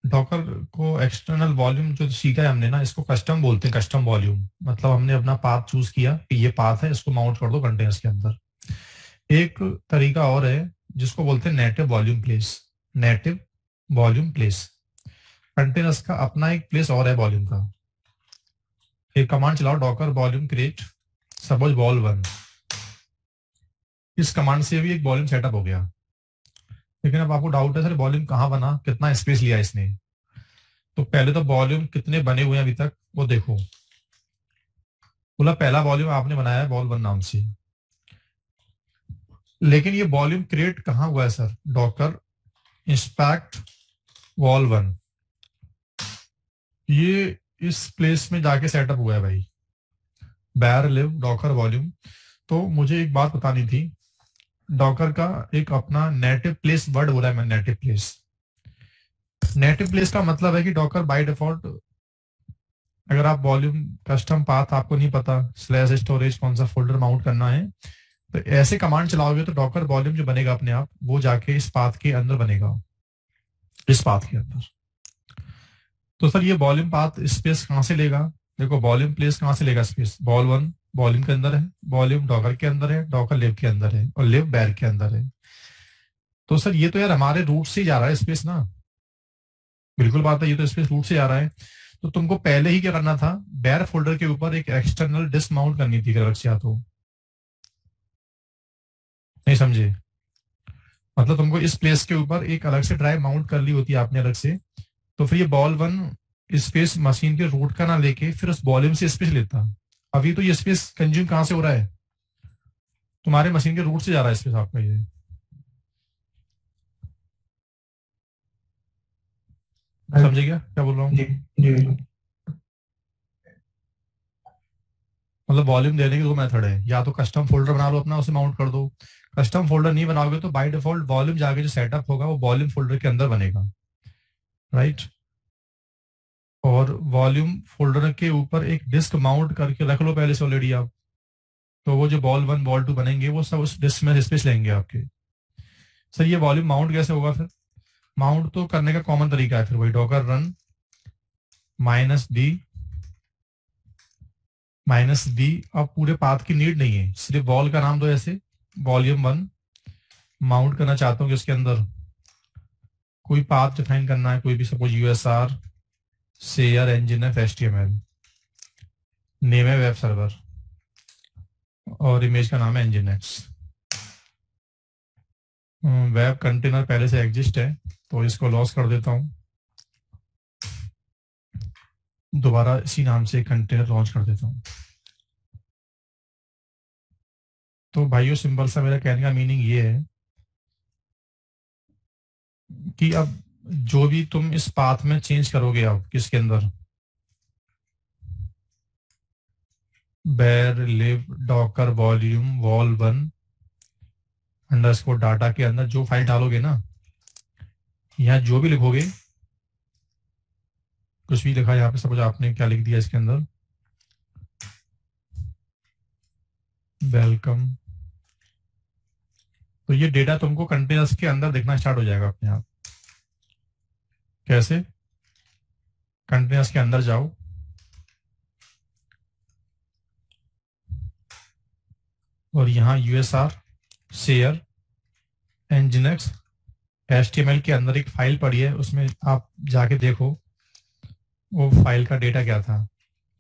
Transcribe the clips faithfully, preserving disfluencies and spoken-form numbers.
Docker को external volume जो सीखा है हमने ना, इसको कस्टम बोलते हैं। कस्टम वॉल्यूम मतलब हमने अपना पाथ चूज किया कि ये पाथ है, इसको माउंट कर दो कंटेनर्स के अंदर। एक तरीका और है जिसको बोलते हैं native volume place. Native volume place, containers का अपना एक प्लेस और है वॉल्यूम का। एक कमांड चलाओ, docker volume create suppose vol one. इस कमांड से भी एक वॉल्यूम सेटअप हो गया। लेकिन अब आपको डाउट है सर वॉल्यूम कहाँ बना, कितना स्पेस लिया इसने। तो पहले तो वॉल्यूम कितने बने हुए हैं अभी तक वो देखो। बोला पहला वॉल्यूम आपने बनाया है वॉल वन नाम से, लेकिन ये वॉल्यूम क्रिएट कहाँ हुआ है sir? Docker inspect vol one, ये इस प्लेस में जाके सेटअप हुआ है भाई, बैर लिव डॉकर वॉल्यूम। तो मुझे एक बात बतानी थी, डॉकर का एक अपना नेटिव प्लेस वर्ड बोला है मैंने, नेटिव प्लेस। नेटिव प्लेस का मतलब है कि डॉकर बाय डिफॉल्ट, अगर आप वॉल्यूम कस्टम पाथ आपको नहीं पता स्लैश स्टोरेज कौन सा फोल्डर माउंट करना है, तो ऐसे कमांड चलाओगे तो डॉकर वॉल्यूम जो बनेगा अपने आप वो जाके इस पाथ के अंदर बनेगा, इस पाथ के अंदर। तो सर ये वॉल्यूम पाथ स्पेस कहां से लेगा? देखो वॉल्यूम प्लेस कहां से लेगा स्पेस? वॉल वन वॉल्यूम के अंदर है, वॉल्यूम डॉकर के अंदर है, डॉकर लिव के अंदर है, और लिव बैर के अंदर है। तो सर ये तो यार हमारे रूट से जा रहा है स्पेस ना, बिल्कुल बात है, ये तो स्पेस रूट से जा रहा है। तो तुमको पहले ही क्या करना था, बैर फोल्डर के ऊपर एक एक्सटर्नल डिस्क माउंट करनी थी अलग से। तो नहीं समझे? मतलब तुमको इस प्लेस के ऊपर एक अलग से ड्राइव माउंट कर ली होती है आपने अलग से। तो फिर ये बॉल वन स्पेस मशीन के रूट का ना लेके फिर उस वॉल्यूम से स्पेस लेता। अभी तो ये स्पेस कंज्यूम कहां से हो रहा है? तुम्हारे मशीन के रूट से जा रहा है स्पेस आपका ये। समझे क्या क्या बोल रहा हूँ? जी जी मतलब वॉल्यूम देने के दो मेथड है, या तो कस्टम फोल्डर बना लो अपना, उसे माउंट कर दो। कस्टम फोल्डर नहीं बनाओगे तो बाय डिफॉल्ट वॉल्यूम जाके जो सेटअप होगा वो वॉल्यूम फोल्डर के अंदर बनेगा, राइट। और वॉल्यूम फोल्डर के ऊपर एक डिस्क माउंट करके रख लो पहले से ऑलरेडी आप। तो वो जो बॉल वन बॉल टू बनेंगे वो सब उस डिस्क में स्पेस लेंगे आपके। सर ये वॉल्यूम माउंट कैसे होगा फिर? माउंट तो करने का कॉमन तरीका है फिर वही docker run minus D minus D. अब पूरे पाथ की नीड नहीं है, सिर्फ वॉल का नाम दो ऐसे, वॉल्यूम वन माउंट करना चाहता हूँ कि उसके अंदर कोई पाथ डिफाइन करना है, कोई भी, suppose USR share nginx HTML, name है वेब सर्वर और इमेज का नाम है इंजिनेक्स। वेब कंटेनर पहले से एग्जिस्ट है तो इसको लॉस कर देता हूं, दोबारा इसी नाम से कंटेनर लॉन्च कर देता हूं। तो भाइयों सिंपल सा मेरा कहने का मीनिंग ये है कि अब जो भी तुम इस पाथ में चेंज करोगे, अब किसके अंदर, var lib docker volume vol one underscore data के अंदर जो फाइल डालोगे ना, यहाँ जो भी लिखोगे, कुछ भी लिखा यहाँ पे, सपोज आपने क्या लिख दिया इसके अंदर, वेलकम, तो ये डेटा तुमको कंटेनर्स के अंदर दिखना स्टार्ट हो जाएगा अपने आप। कैसे? कंटेनर्स के अंदर जाओ, और यहाँ यूएसआर शेयर एनजिनेक्स एचटीएमएल के अंदर एक फाइल पड़ी है, उसमें आप जाके देखो वो फाइल का डेटा क्या था।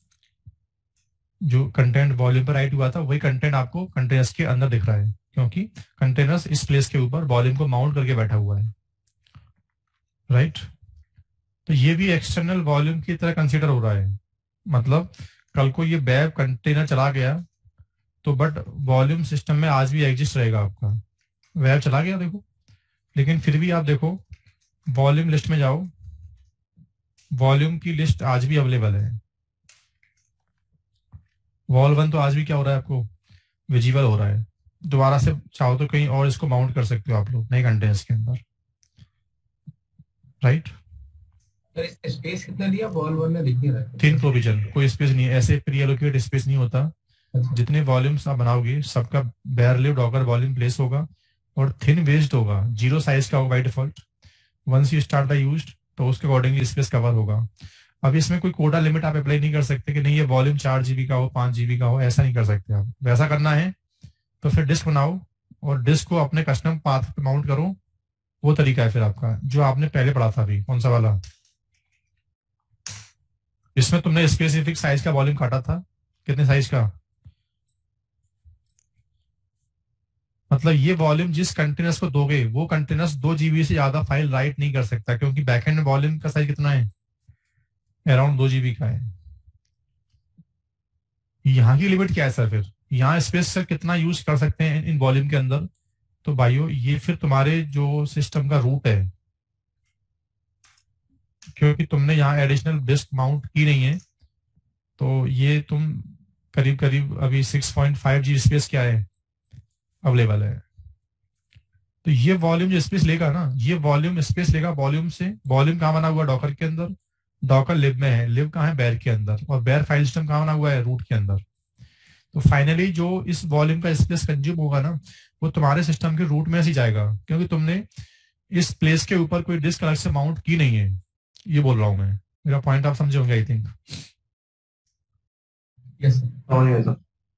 जो कंटेंट वॉल्यूम पर राइट हुआ था वही कंटेंट आपको कंटेनर्स के अंदर दिख रहा है, क्योंकि कंटेनर्स इस प्लेस के ऊपर वॉल्यूम को माउंट करके बैठा हुआ है, राइट। तो ये भी एक्सटर्नल वॉल्यूम की तरह कंसीडर हो रहा है। मतलब कल को ये वेब कंटेनर चला गया तो बट वॉल्यूम सिस्टम में आज भी एग्जिस्ट रहेगा आपका। वेब चला गया देखो, लेकिन फिर भी आप देखो वॉल्यूम लिस्ट में जाओ, वॉल्यूम की लिस्ट आज भी अवेलेबल है। वॉल वन तो आज भी क्या हो रहा है आपको, विजिबल हो रहा है। दोबारा से चाहो तो कहीं और इसको माउंट कर सकते हो आप लोग नए कंटेंट्स के अंदर, राइट। स्पेस कितना दिया वॉल वन ने, दिख नहीं रहा। थिन प्रोविजन, कोई स्पेस नहीं है, ऐसे प्री एलोकेट स्पेस नहीं होता। जितने वॉल्यूम्स आप बनाओगे सबका var lib docker volume place होगा और थिन वेस्ड होगा, जीरो साइज का होगा by default. Once you start the used तो उसके अकॉर्डिंगली स्पेस कवर होगा। अब इसमें कोई कोडा लिमिट आप अप्लाई नहीं कर सकते कि नहीं ये वॉल्यूम चार जीबी का हो, पांच जीबी का हो, ऐसा नहीं कर सकते आप। वैसा करना है तो फिर डिस्क बनाओ और डिस्क को अपने कस्टम पाथ पे माउंट करो। वो तरीका है फिर आपका जो आपने पहले पढ़ा था अभी, कौन सा वाला, इसमें तुमने स्पेसिफिक साइज का वॉल्यूम काटा था, कितने साइज का, मतलब ये वॉल्यूम जिस कंटेनर्स को दोगे वो कंटेनर्स दो जीबी से ज्यादा फाइल राइट नहीं कर सकता, क्योंकि बैकएंड में वॉल्यूम का साइज कितना है, अराउंड दो जीबी का है। यहाँ की लिमिट क्या है सर, फिर यहाँ स्पेस सर कितना यूज कर सकते हैं इन वॉल्यूम के अंदर। तो भाइयों ये फिर तुम्हारे जो सिस्टम का रूट है, क्योंकि तुमने यहाँ एडिशनल डिस्क माउंट की नहीं है, तो ये तुम करीब करीब अभी six point five G space क्या है अवेलेबल है। तो ये वॉल्यूम जो स्पेस लेगा ना, ये वॉल्यूम स्पेस लेगा वॉल्यूम से। वॉल्यूम कहाँ बना हुआ है, डॉकर के अंदर, डॉकर लिब में है, लिब कहाँ है, बेयर के अंदर, और बेयर फाइल सिस्टम कहाँ बना हुआ है, रूट के अंदर। तो फाइनली जो इस वॉल्यूम का स्पेस कंज्यूम होगा ना, वो तुम्हारे सिस्टम के रूट में से जाएगा, क्योंकि तुमने इस प्लेस के ऊपर कोई डिस्क अलग से माउंट की नहीं है। ये बोल रहा हूं मैं, मेरा पॉइंट आप समझे होंगे I think. Yes sir.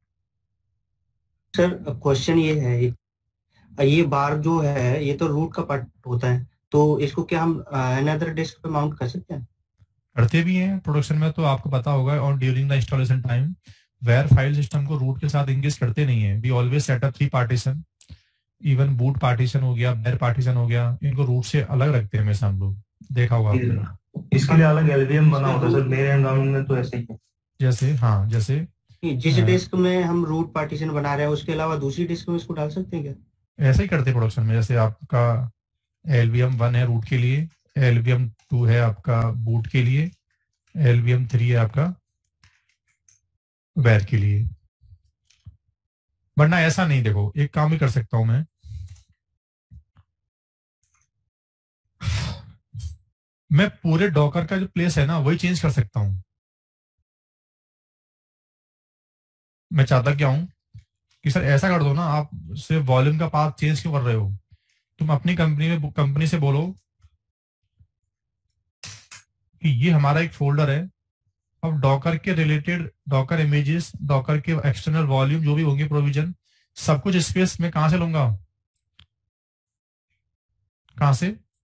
Sir question ये है, ये बार जो है ये तो रूट का पार्ट होता है, तो इसको क्या हम अनदर डिस्क पे माउंट कर सकते हैं? करते भी हैं प्रोडक्शन में, तो आपको पता होगा। और during the installation time var file system को रूट के साथ इंगेज करते नहीं है। We always set up three partition, even boot partition हो गया, बेयर पार्टीशन हो गया, इनको रूट से अलग रखते हैं हमेशा हम लोग, देखा होगा आपने। इसके लिए अलग एलवीएम बना होता है सर, मेरे एनवायरनमेंट में तो ऐसे ही है। जैसे हाँ, जैसे जिस डिस्क में हम रूट पार्टीशन बना रहे हैं उसके अलावा दूसरी डिस्क में इसको डाल सकते हैं क्या? ऐसा ही करते प्रोडक्शन में। जैसे आपका एलवीएम वन है रूट के लिए, एलवीएम टू है आपका बूट के लिए, एलवीएम थ्री है आपका वेयर के लिए। वरना ऐसा नहीं, देखो एक काम भी कर सकता हूं मैं, मैं पूरे डॉकर का जो प्लेस है ना वही चेंज कर सकता हूं। मैं चाहता क्या हूं कि सर ऐसा कर दो ना, आप सिर्फ वॉल्यूम का पाथ चेंज क्यों कर रहे हो, तुम अपनी कंपनी में कंपनी से बोलो कि ये हमारा एक फोल्डर है, अब डॉकर के रिलेटेड डॉकर इमेजेस, डॉकर के एक्सटर्नल वॉल्यूम जो भी होंगे प्रोविजन, सब कुछ स्पेस में कहां से लूंगा, कहां से,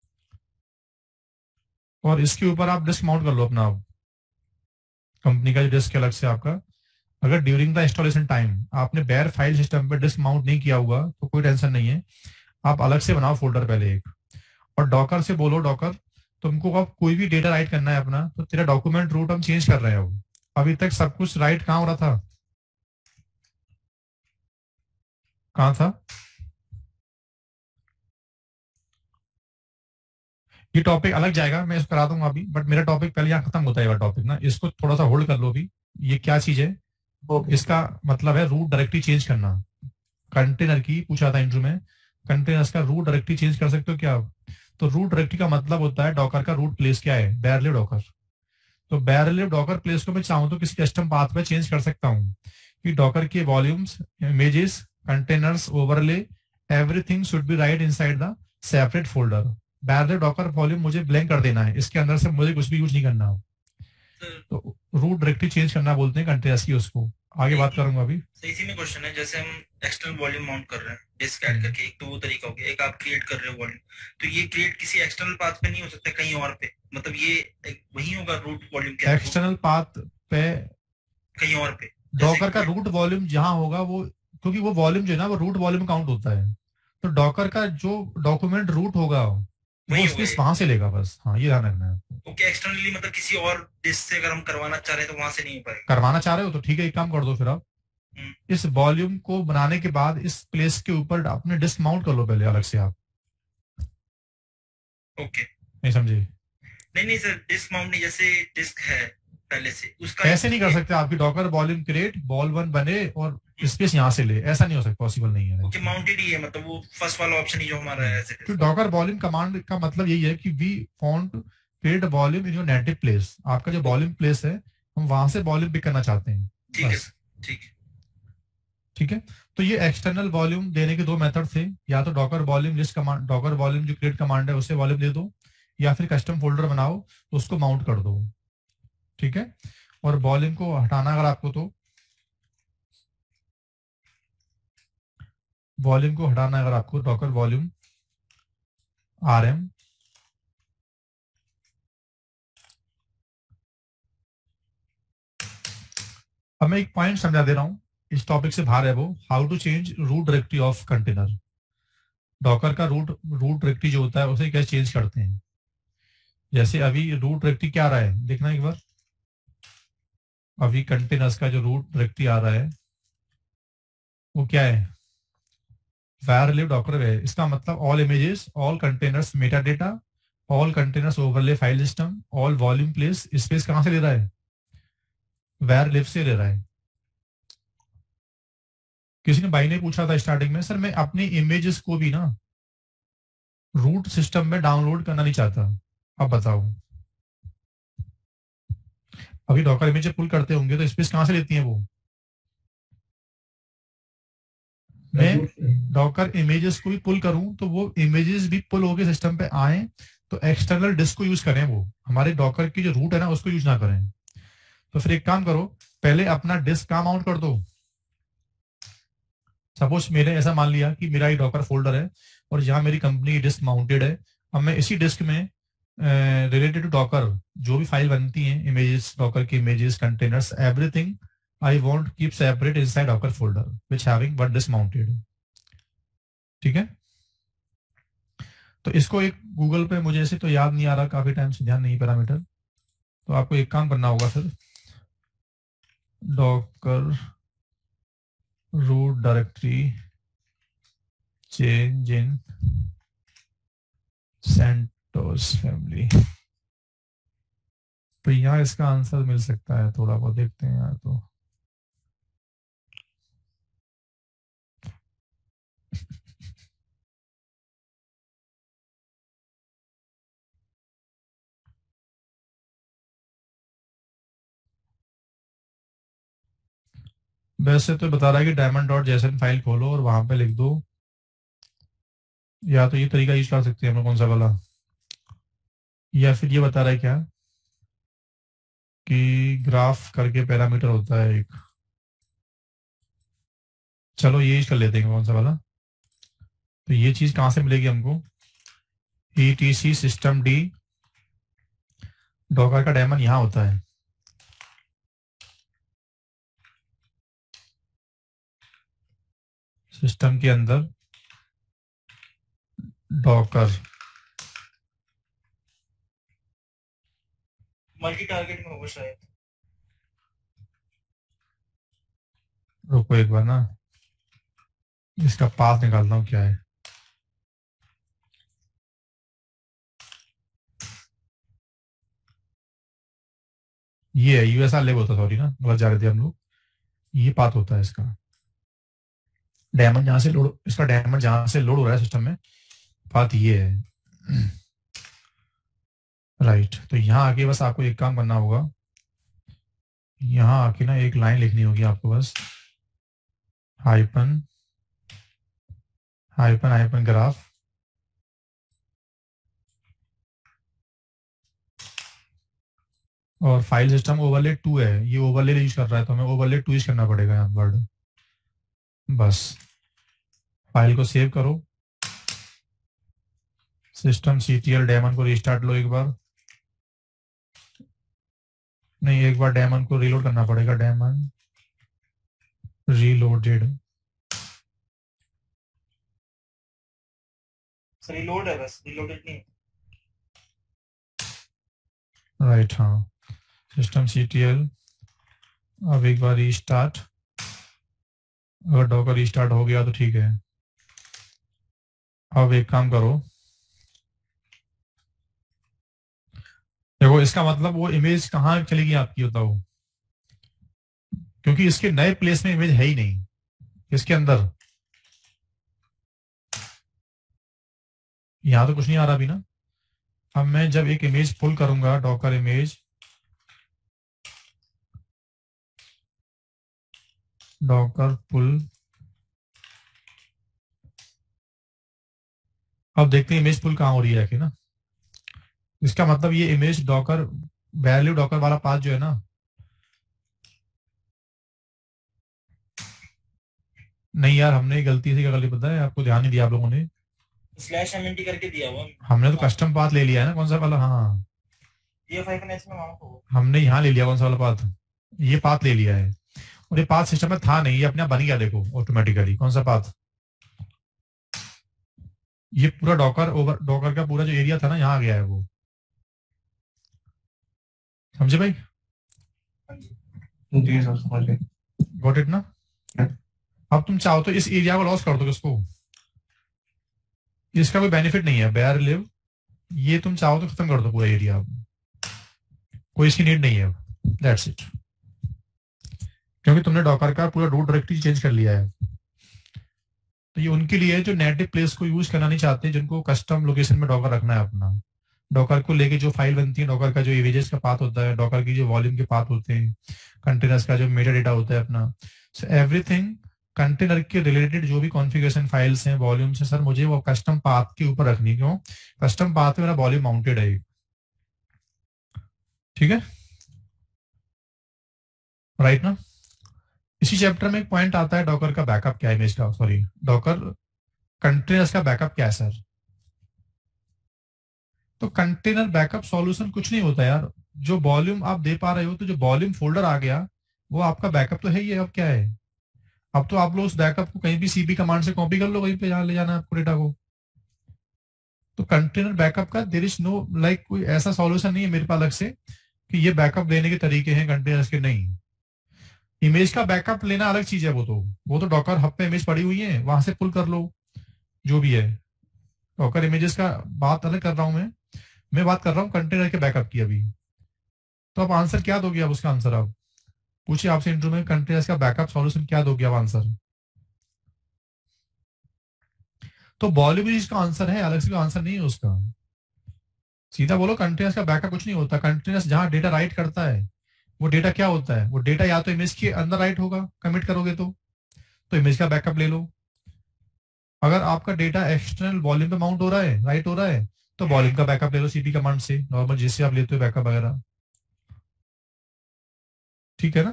और इसके ऊपर आप डिस्क माउंट कर लो अपना, आप कंपनी का जो डिस्क अलग से आपका। अगर ड्यूरिंग द इंस्टॉलेशन टाइम आपने बेयर फाइल सिस्टम पे डिस्क माउंट नहीं किया हुआ तो कोई टेंशन नहीं है, आप अलग से बनाओ फोल्डर पहले एक, और डॉकर से बोलो डॉकर तुमको अब कोई भी डेटा राइट करना है अपना, तो तेरा डॉक्यूमेंट रूट हम चेंज कर रहे हैं। अभी तक सब कुछ राइट कहाँ हो रहा था, कहाँ था, ये टॉपिक अलग जाएगा, मैं इसको करा दूंगा अभी, बट मेरा टॉपिक पहले यहाँ खत्म होता है। टॉपिक ना इसको थोड़ा सा होल्ड कर लो अभी। ये क्या चीज है, Okay. इसका मतलब है रूट डायरेक्टली चेंज करना। कंटेनर की पूछा था इंट्रो में, कंटेनर्स का रूट डायरेक्टली चेंज कर सकते हो क्या आप? तो रूट डायरेक्टली का मतलब होता है डॉकर का रूट प्लेस क्या है, बेयरलिव डॉकर। तो बेयरलिव डॉकर प्लेस को मैं चाहूँ तो किसी कस्टम पाथ पे चेंज कर सकता हूँ कि डॉकर के volumes, images, containers, overlay, everything should be right inside the separate folder. बेयरलिव डॉकर वॉल्यूम मुझे ब्लैंक कर देना है, इसके अंदर से मुझे कुछ भी यूज नहीं करना। तो रूट डायरेक्टली चेंज करना बोलते हैं कंटेनर्स की, उसको आगे बात करूंगा अभी। तो इसी में क्वेश्चन है, जैसे हम एक्सटर्नल वॉल्यूम माउंट कर रहे हैं डिस्क ऐड करके, एक तो वो तरीका हो गया, एक आप क्रिएट कर रहे हो वॉल्यूम, तो ये क्रिएट किसी एक्सटर्नल पाथ पे नहीं हो सकता, कहीं और पे, मतलब ये एक वही होगा रूट वॉल्यूम के एक्सटर्नल पाथ पे कहीं और पे डॉकर का रूट वॉल्यूम जहां होगा वो, क्योंकि वो वॉल्यूम जो है ना वो रूट वॉल्यूम काउंट होता है, तो डॉकर का जो डॉक्यूमेंट रूट होगा वो स्पेस वहां से लेगा बस। हाँ ये ध्यान रखना है। ओके, एक्सटर्नली मतलब किसी और डिस्क से अगर हम करवाना चाह रहे हैं तो वहां से नहीं हो पाएगा। करवाना चाह रहे हो तो ठीक है, एक काम कर दो फिर आप इस वॉल्यूम को बनाने के बाद इस प्लेस के ऊपर अपने डिस्क माउंट कर लो पहले अलग से आप। ओके, नहीं समझे? नहीं नहीं सर, डिस्क माउंट नहीं, जैसे डिस्क है पहले से उसका ऐसे नहीं कर सकते। आपकी docker volume create vol one बने और स्पेस यहाँ से ले, ऐसा नहीं हो सकता, पॉसिबल नहीं है। ओके, माउंटेड ही है, मतलब वो फर्स्ट वाला ऑप्शन ही जो हमारा है ऐसे। तो डॉकर वॉल्यूम कमांड का मतलब यही है कि we want to create volume in your native place. आपका जो वॉल्यूम प्लेस है हम वहां से वॉल्यूम पिक करना चाहते हैं। ठीक है, ठीक है, ठीक है। तो ये एक्सटर्नल वॉल्यूम देने के दो मेथड थे, या तो docker volume list command, docker volume जो क्रिएट कमांड है उसे वॉल्यूम दे दो, या फिर कस्टम फोल्डर बनाओ तो उसको माउंट कर दो, ठीक है। और वॉल्यूम को हटाना अगर आपको, तो वॉल्यूम को हटाना अगर आपको, डॉकर वॉल्यूम आर एम, अब मैं एक पॉइंट समझा दे रहा हूं, इस टॉपिक से बाहर है वो, how to change root directory of container. Docker का रूट रूट डायरेक्टरी जो होता है उसे कैसे चेंज करते हैं। जैसे अभी रूट डायरेक्टरी क्या आ रहा है, देखना एक बार, अभी कंटेनर्स का जो रूट डायरेक्टरी आ रहा है वो क्या है, var live docker है। इसका मतलब all images, all containers meta data, all containers overlay file system, all volume place, space कहां से ले रहा है, var live से ले रहा है। किसी ने भाई ने पूछा था स्टार्टिंग में, सर मैं अपनी इमेजेस को भी ना रूट सिस्टम में डाउनलोड करना नहीं चाहता, अब बताओ। अभी डॉकर इमेज पुल करते होंगे तो स्पेस कहां से लेती है वो, मैं डॉकर इमेजेस को भी पुल करूं तो वो इमेजेस भी पुल होके सिस्टम पे आए तो एक्सटर्नल डिस्क को यूज करें, वो हमारे डॉकर की जो रूट है ना उसको यूज ना करें। तो फिर एक काम करो, पहले अपना डिस्क कहां माउंट कर दो। सपोज मैंने ऐसा मान लिया कि मेरा एक डॉकर फोल्डर है और यहाँ मेरी कंपनी की डिस्क माउंटेड है। अब मैं इसी डिस्क में रिलेटेड टू डॉकर जो भी फाइल बनती हैं, इमेजेस, डॉकर की images, containers, everything I want keep separate inside Docker folder which having one disk mounted, ठीक है। तो इसको एक गूगल पे, मुझे ऐसे तो याद नहीं आ रहा, काफी टाइम से ध्यान नहीं पैरामीटर, तो आपको एक काम करना होगा फिर, docker root directory change in CentOS family, तो यहाँ इसका आंसर मिल सकता है, थोड़ा बहुत देखते हैं यार। तो वैसे तो बता रहा है कि डायमंड डॉट जेसन फाइल खोलो और वहां पे लिख दो, या तो ये तरीका यूज कर सकते हैं हम लोग, कौन सा वाला, या फिर ये बता रहा है क्या कि ग्राफ करके पैरामीटर होता है एक, चलो ये यूज कर लेते हैं, कौन सा वाला। तो ये चीज कहां से मिलेगी हमको, E T C system D, docker का डायमंड यहां होता है, सिस्टम के अंदर डॉकर, मल्टी टारगेट में होगा शायद, रुको एक बार ना, इसका पाथ निकालता हूं क्या है। ये है यूएसआर लेब होता, सॉरी ना गलत जा रहे थे हम लोग, ये पाथ होता है इसका, डायमंड जहां से लोड, इसका डायमंड जहां से लोड हो रहा है सिस्टम में, बात ये है राइट। तो यहाँ आके बस आपको एक काम करना होगा, यहाँ आके ना एक लाइन लिखनी होगी आपको बस, हाइपन हाइपन हाइपन ग्राफ, और फाइल सिस्टम ओवरले टू है, ये ओवरले यूज कर रहा है तो हमें ओवरले टू यूज करना पड़ेगा यहाँ वर्ड। बस फाइल को सेव करो, सिस्टम सीटीएल डेमन को रिस्टार्ट लो एक बार, नहीं एक बार डेमन को रीलोड करना पड़ेगा, डेमन रीलोडेड, रीलोड है बस, रीलोडेड नहीं, राइट हाँ। सिस्टम सीटीएल, अब एक बार रीस्टार्ट, अगर डॉकर रीस्टार्ट हो गया तो ठीक है। अब एक काम करो, देखो इसका मतलब वो इमेज कहाँ चलेगी आपकी, बताओ, क्योंकि इसके नए प्लेस में इमेज है ही नहीं इसके अंदर, यहां तो कुछ नहीं आ रहा अभी ना। अब मैं जब एक इमेज पुल करूंगा, डॉकर इमेज, डॉकर पुल, अब देखते हैं इमेज पुल कहां हो रही है कि ना, इसका मतलब ये इमेज डॉकर वैल्यू डॉकर वाला पाथ जो है ना, नहीं यार हमने गलती से क्या गलती पता है आपको, ध्यान नहीं दिया आप लोगों ने, स्लैश एमएनटी करके दिया हुआ हमने तो कस्टम पाथ ले लिया है ना, कौन सा वाला, हाँ ये फाइव में माउंट हो, हमने यहाँ ले लिया कौन सा वाला पाथ, ये पाथ ले लिया है, और ये पाथ सिस्टम में था नहीं, ये अपने आप बन गया देखो ऑटोमेटिकली। कौन सा पाथ, ये पूरा डॉकर ओवर डॉकर का पूरा जो एरिया था ना यहाँ आ गया है वो, समझे भाई? जी सर समझ गए। गॉट इट ना? अब तुम चाहो तो इस एरिया को लॉस कर दो, किसको, इसका कोई बेनिफिट नहीं है, बेयर लिव, ये तुम चाहो तो खत्म कर दो पूरा एरिया, कोई इसकी नीड नहीं है, दैट्स इट, क्योंकि तुमने डॉकर का पूरा रूट डायरेक्टरी चेंज कर लिया है। तो ये उनके लिए जो नेटिव प्लेस को यूज करना नहीं चाहते, जिनको कस्टम लोकेशन में डॉकर रखना है अपना, डॉकर को लेके जो फाइल बनती है, डॉकर का जो इमेजेस का पाथ होता है, डॉकर की जो वॉल्यूम के पाथ होते हैं, कंटेनर्स का जो मेटा डेटा होता है अपना, सो एवरीथिंग कंटेनर के रिलेटेड जो भी कॉन्फ़िगरेशन फाइल्स हैं, वॉल्यूम से, सर मुझे वो कस्टम पाथ के ऊपर रखनी, क्यों, कस्टम पाथ में मेरा वॉल्यूम माउंटेड है, ठीक है, राइट ना? इसी चैप्टर में एक पॉइंट आता है डॉकर का बैकअप क्या है, इमेज का, सॉरी डॉकर कंटेनर्स का बैकअप क्या है सर? तो कंटेनर बैकअप सॉल्यूशन कुछ नहीं होता यार, जो वॉल्यूम आप दे पा रहे हो, तो जो वॉल्यूम फोल्डर आ गया वो आपका बैकअप तो है ही है, अब क्या है, अब तो आप लोग उस बैकअप को कहीं भी सीपी कमांड से कॉपी कर लो, कहीं पे जहां ले जाना है आपको डेटा को। तो कंटेनर बैकअप का देयर इज नो लाइक कोई ऐसा सॉल्यूशन नहीं है मेरे पास अलग से कि ये बैकअप देने के तरीके हैं कंटेनर्स के, नहीं। इमेज का बैकअप लेना अलग चीज है, वो तो वो तो डॉकर हब पे इमेज पड़ी हुई है, वहां से पुल कर लो जो भी है, डॉकर इमेजेस का बात अलग कर रहा हूं मैं मैं बात कर रहा हूँ कंटेनर के बैकअप की अभी। तो आप आंसर क्या दोगे, आप उसका आंसर आप पूछिए, आपसे इंटरव्यू में कंटेनर्स का बैकअप सॉल्यूशन क्या दोगे आप आंसर? तो वॉल्यूम इसका आंसर है, अलग से कोई आंसर नहीं है उसका, सीधा बोलो कंटेनर्स का बैकअप कुछ नहीं होता। कंटेनर्स जहां डेटा राइट करता है वो डेटा क्या होता है, वो डेटा या तो इमेज के अंदर राइट होगा, कमिट करोगे तो तो इमेज का बैकअप ले लो। अगर आपका डेटा एक्सटर्नल वॉल्यूम पे माउंट हो रहा है, राइट हो रहा है, तो वॉल्यूम का बैकअप ले लो सीपी कमांड से, नॉर्मल जिससे आप लेते हो बैकअप वगैरह, ठीक है ना?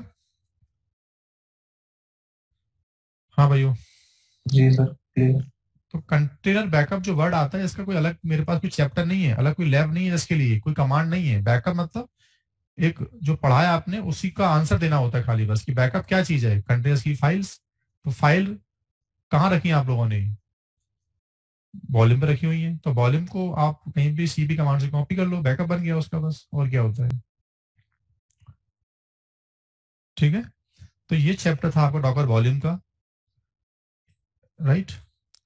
हाँ भाइयों जी सर क्लियर। तो कंटेनर बैकअप जो वर्ड आता है, इसका कोई अलग मेरे पास कोई चैप्टर नहीं है, अलग कोई लैब नहीं है इसके लिए, कोई कमांड नहीं है। बैकअप मतलब एक जो पढ़ाया आपने उसी का आंसर देना होता है खाली बस, कि बैकअप क्या चीज है, कंटेनर्स की फाइल्स। तो फाइल कहाँ रखी है आप लोगों ने, वॉल्यूम पे रखी हुई है, तो वॉल्यूम को आप कहीं भी सीपी कमांड से कॉपी कर लो, बैकअप बन गया उसका बस, और क्या होता है, ठीक है? तो ये चैप्टर था आपका डॉकर वॉल्यूम का, राइट।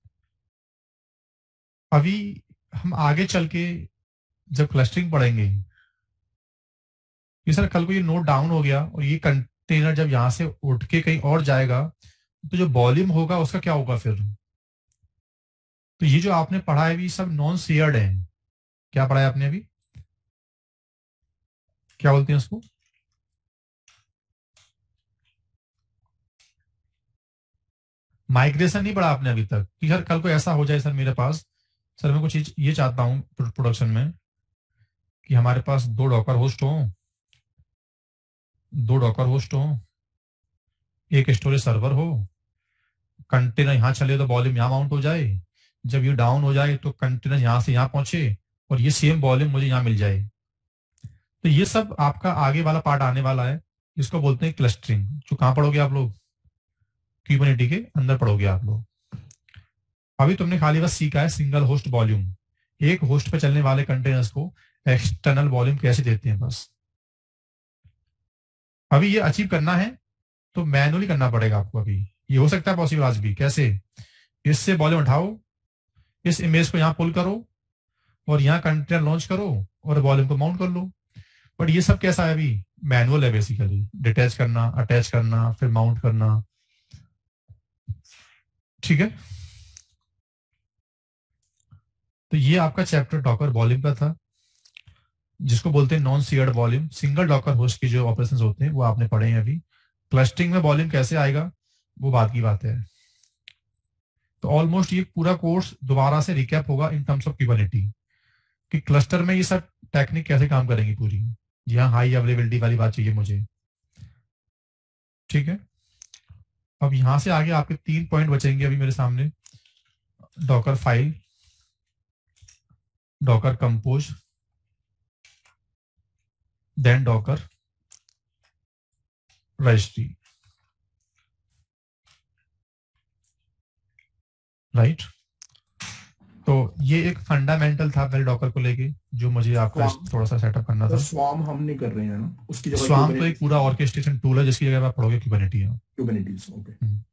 अभी हम आगे चल के जब क्लस्टरिंग पढ़ेंगे, ये सर कल को ये नोट डाउन हो गया और ये कंटेनर जब यहां से उठ के कहीं और जाएगा, तो जो वॉल्यूम होगा उसका क्या होगा फिर? तो ये जो आपने पढ़ा है अभी सब नॉन शेयर्ड है। क्या पढ़ा है आपने अभी, क्या बोलते हैं उसको, माइग्रेशन नहीं पढ़ा आपने अभी तक कि सर कल को ऐसा हो जाए सर मेरे पास, सर मैं कुछ चीज ये चाहता हूं प्रोडक्शन में कि हमारे पास दो डॉकर होस्ट हो, दो डॉकर होस्ट हो, एक स्टोरेज सर्वर हो, कंटेनर यहां चले तो वॉल्यूम यहां माउंट हो जाए, जब ये डाउन हो जाए तो कंटेनर यहां से यहां पहुंचे और ये सेम वॉल्यूम मुझे यहां मिल जाए। तो ये सब आपका आगे वाला पार्ट आने वाला है, इसको बोलते हैं क्लस्टरिंग, जो कहां पढ़ोगे आप लोग, क्यूबरनेटी के अंदर पढ़ोगे आप लोग। अभी तुमने खाली बस सीखा है सिंगल होस्ट वॉल्यूम, एक होस्ट पे चलने वाले कंटेनर्स को एक्सटर्नल वॉल्यूम कैसे देते हैं बस। अभी ये अचीव करना है तो मैनुअली करना पड़ेगा आपको, अभी ये हो सकता है पॉसिबल आज भी। कैसे, इससे वॉल्यूम उठाओ, इस इमेज को यहाँ पुल करो और यहाँ कंटेनर लॉन्च करो और वॉल्यूम को माउंट कर लो। बट ये सब कैसा है, अभी मैनुअल है बेसिकली, डिटैच करना, अटैच करना, फिर माउंट करना, ठीक है? तो ये आपका चैप्टर डॉकर वॉल्यूम का था, जिसको बोलते हैं non shared volume. Single docker host की जो ऑपरेशंस होते हैं वो आपने पढ़े हैं अभी। क्लस्टरिंग में वॉल्यूम कैसे आएगा वो बात की बात है। तो ऑलमोस्ट ये पूरा कोर्स दोबारा से रिकैप होगा इन टर्म्स ऑफ क्यूबरनेटी, कि क्लस्टर में ये सब टेक्निक कैसे काम करेंगी पूरी, यहाँ हाई अवेलेबिलिटी वाली बात चाहिए मुझे, ठीक है। अब यहां से आगे आपके तीन पॉइंट बचेंगे अभी मेरे सामने, docker file, docker compose, then docker registry, right. तो ये एक फंडामेंटल था पहले डॉकर को लेके जो मुझे आपका Swarm. थोड़ा सा सेटअप करना था। स्वार्म हम नहीं कर रहे हैं ना, उसकी जगह स्वार्म तो एक पूरा ऑर्केस्ट्रेशन टूल है जिसकी जगह आप पढ़ोगे क्यूबरनेटी है। Kubernetes, okay.